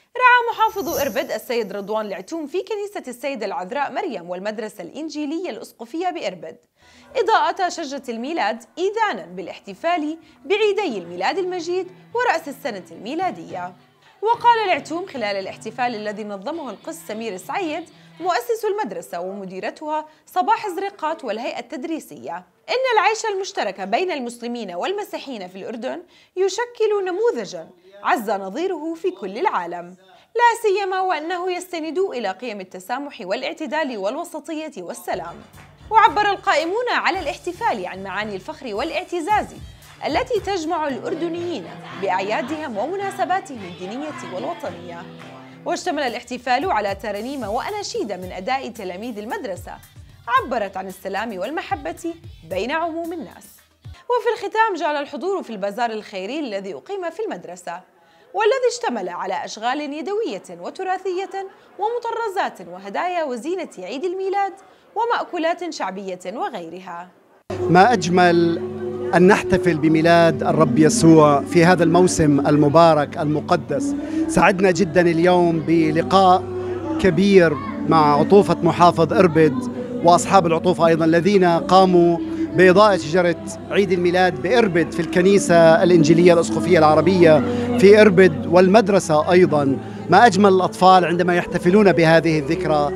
رعى محافظ إربد السيد رضوان العتوم في كنيسة السيدة العذراء مريم والمدرسة الإنجيلية الأسقفية بإربد إضاءة شجرة الميلاد إذانا بالاحتفال بعيدي الميلاد المجيد ورأس السنة الميلادية. وقال العتوم خلال الاحتفال الذي نظمه القس سمير سعيد مؤسس المدرسة ومديرتها صباح زرقات والهيئة التدريسية إن العيش المشترك بين المسلمين والمسيحيين في الأردن يشكل نموذجاً عز نظيره في كل العالم، لا سيما وأنه يستند إلى قيم التسامح والاعتدال والوسطية والسلام. وعبر القائمون على الاحتفال عن معاني الفخر والاعتزاز التي تجمع الأردنيين بأعيادهم ومناسباتهم الدينية والوطنية. واشتمل الاحتفال على ترانيم وأناشيد من أداء تلاميذ المدرسة عبرت عن السلام والمحبة بين عموم الناس. وفي الختام جعل الحضور في البازار الخيري الذي أقيم في المدرسة والذي اشتمل على أشغال يدوية وتراثية ومطرزات وهدايا وزينة عيد الميلاد ومأكولات شعبية وغيرها. ما أجمل أن نحتفل بميلاد الرب يسوع في هذا الموسم المبارك المقدس. سعدنا جدا اليوم بلقاء كبير مع عطوفة محافظ إربد وأصحاب العطوفة أيضا الذين قاموا بإضاءة شجرة عيد الميلاد بإربد في الكنيسة الإنجيلية الأسقفية العربية في إربد والمدرسة أيضا. ما أجمل الأطفال عندما يحتفلون بهذه الذكرى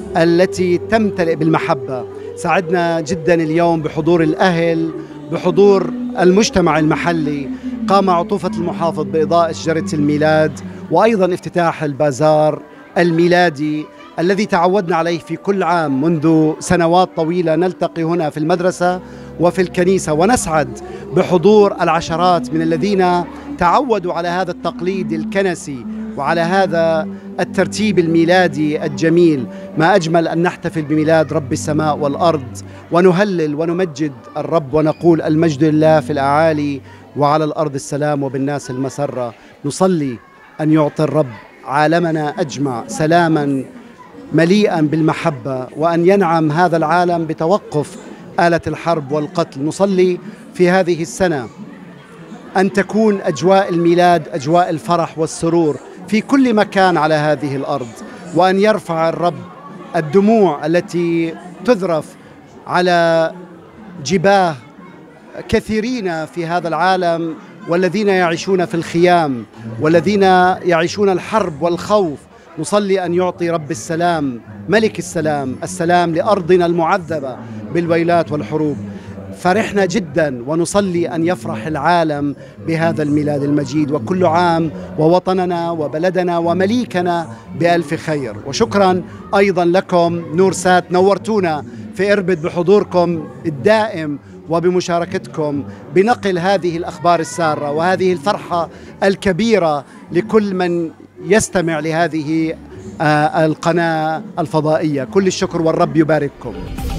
التي تمتلئ بالمحبة. سعدنا جدا اليوم بحضور الأهل، بحضور المجتمع المحلي. قام عطوفة المحافظ بإضاءة شجرة الميلاد وأيضا افتتاح البازار الميلادي الذي تعودنا عليه في كل عام منذ سنوات طويلة. نلتقي هنا في المدرسة وفي الكنيسة ونسعد بحضور العشرات من الذين تعودوا على هذا التقليد الكنسي وعلى هذا الترتيب الميلادي الجميل. ما أجمل أن نحتفل بميلاد رب السماء والأرض ونهلل ونمجد الرب ونقول المجد لله في الأعالي وعلى الأرض السلام وبالناس المسرة. نصلي أن يعطي الرب عالمنا أجمع سلاما مليئا بالمحبة وأن ينعم هذا العالم بتوقف آلة الحرب والقتل. نصلي في هذه السنة أن تكون أجواء الميلاد أجواء الفرح والسرور في كل مكان على هذه الأرض، وأن يرفع الرب الدموع التي تذرف على جباه كثيرين في هذا العالم والذين يعيشون في الخيام والذين يعيشون الحرب والخوف. نصلي أن يعطي رب السلام ملك السلام السلام لأرضنا المعذبة بالويلات والحروب. فرحنا جدا ونصلي أن يفرح العالم بهذا الميلاد المجيد، وكل عام ووطننا وبلدنا ومليكنا بألف خير. وشكرا أيضا لكم نورسات، نورتونا في إربد بحضوركم الدائم وبمشاركتكم بنقل هذه الأخبار السارة وهذه الفرحة الكبيرة لكل من يستمع لهذه القناة الفضائية. كل الشكر والرب يبارككم.